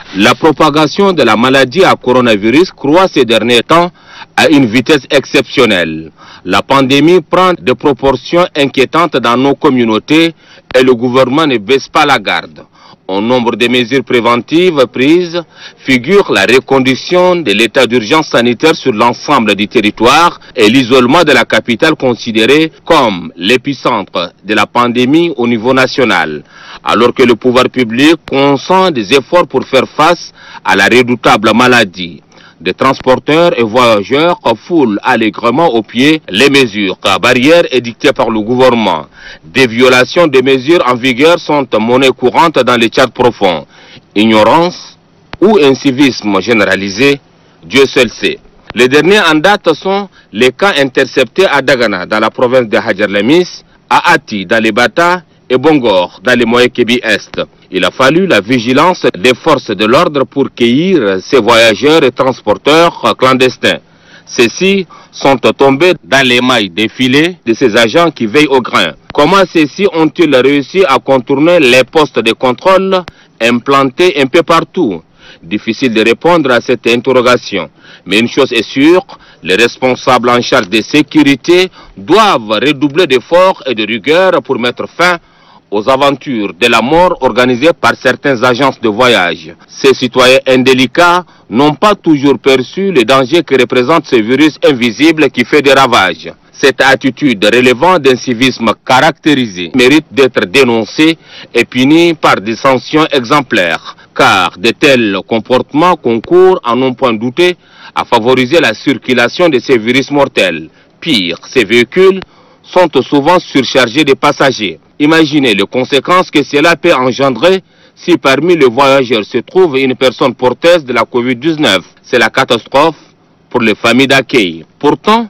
La propagation de la maladie à coronavirus croît ces derniers temps à une vitesse exceptionnelle. La pandémie prend des proportions inquiétantes dans nos communautés et le gouvernement ne baisse pas la garde. Au nombre de mesures préventives prises figure la reconduction de l'état d'urgence sanitaire sur l'ensemble du territoire et l'isolement de la capitale considérée comme l'épicentre de la pandémie au niveau national. Alors que le pouvoir public consent des efforts pour faire face à la redoutable maladie. Des transporteurs et voyageurs foulent allègrement aux pieds les mesures barrières édictées par le gouvernement. Des violations des mesures en vigueur sont monnaie courante dans les Tchad profonds. Ignorance ou incivisme généralisé, Dieu seul sait. Les derniers en date sont les cas interceptés à Dagana, dans la province de Hadjar Lemis, à Ati, dans les Bata, et Bongor, dans les Moé-Kébi-Est. Il a fallu la vigilance des forces de l'ordre pour cueillir ces voyageurs et transporteurs clandestins. Ceux-ci sont tombés dans les mailles des filets de ces agents qui veillent au grain. Comment ceux-ci ont-ils réussi à contourner les postes de contrôle implantés un peu partout? Difficile de répondre à cette interrogation. Mais une chose est sûre, les responsables en charge de sécurité doivent redoubler d'efforts et de rigueur pour mettre fin aux aventures de la mort organisées par certaines agences de voyage. Ces citoyens indélicats n'ont pas toujours perçu le danger que représente ce virus invisible qui fait des ravages. Cette attitude relevant d'un civisme caractérisé mérite d'être dénoncée et punie par des sanctions exemplaires, car de tels comportements concourent, à non point douter, à favoriser la circulation de ces virus mortels. Pire, ces véhicules sont souvent surchargés de passagers. Imaginez les conséquences que cela peut engendrer si parmi les voyageurs se trouve une personne porteuse de la Covid-19. C'est la catastrophe pour les familles d'accueil. Pourtant,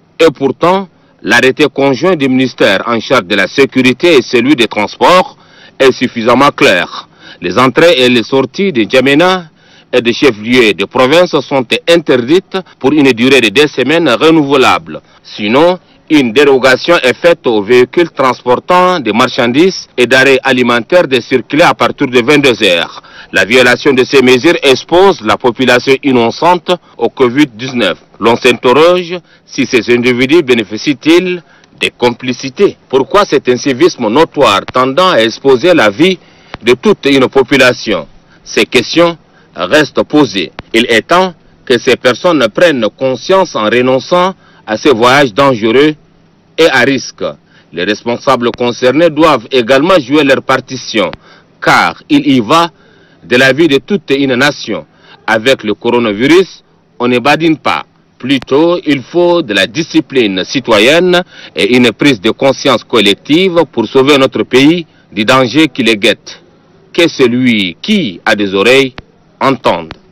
l'arrêté conjoint du ministère en charge de la sécurité et celui des transports est suffisamment clair. Les entrées et les sorties de N'Djamena et des chefs-lieux de province sont interdites pour une durée de 2 semaines renouvelable. Sinon, une dérogation est faite aux véhicules transportant des marchandises et d'arrêts alimentaires de circuler à partir de 22 heures. La violation de ces mesures expose la population innocente au Covid-19. L'on s'interroge si ces individus bénéficient-ils des complicités. Pourquoi cet incivisme notoire tendant à exposer la vie de toute une population? Ces questions restent posées. Il est temps que ces personnes prennent conscience en renonçant à ces voyages dangereux et à risque. Les responsables concernés doivent également jouer leur partition, car il y va de la vie de toute une nation. Avec le coronavirus, on ne badine pas. Plutôt, il faut de la discipline citoyenne et une prise de conscience collective pour sauver notre pays du danger qui les guette. Que celui qui a des oreilles entende.